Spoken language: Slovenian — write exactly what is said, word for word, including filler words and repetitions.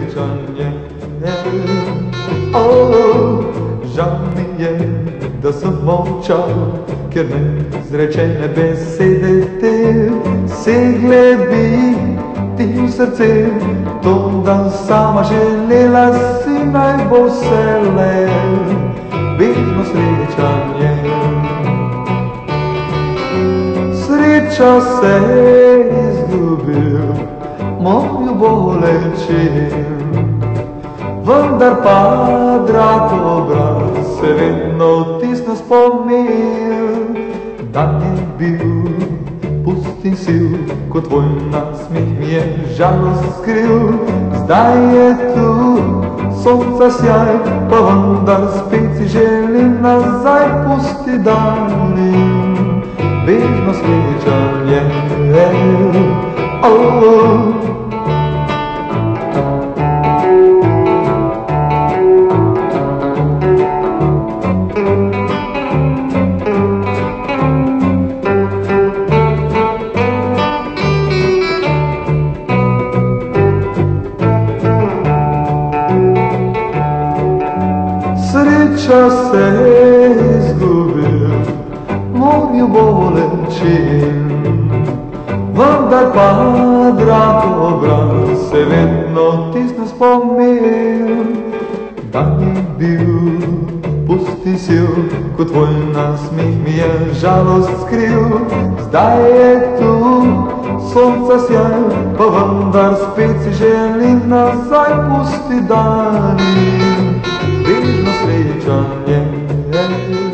srečan je. Oh, žal mi je, da sem molčal, ker neizrečene besede te segle bi ti v srce. To, da sama želela si naj bo vselej večno srečan je. Sreča se je izgubil, mojo bolečin, vendar pa drag obraz se vedno vtisne spomin. Dan je bil pust in siv, kot tvoj nasmeh mi je žalost skril. Zdaj je tu sonca sjaj, pa vendar spet si želim nazaj. Pusti dan in večno srečan je. Oh, oh. Sreča se je izgubil, mojo bolečin, vendar pa drag obraz se vedno vtisne spomin. Dan je bil pust in siv, kot tvoj nasmeh mi je žalost skril. Zdaj je tu sonca sjaj, pa vendar spet si želim nazaj. Pusti dan in večno srečan je.